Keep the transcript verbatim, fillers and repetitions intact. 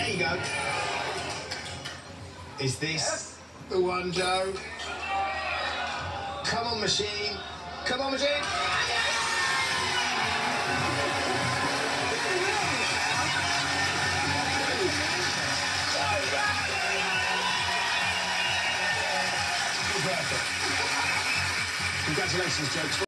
There you go. Is this the one, Joe? Come on, machine. Come on, machine. Congratulations, Joe.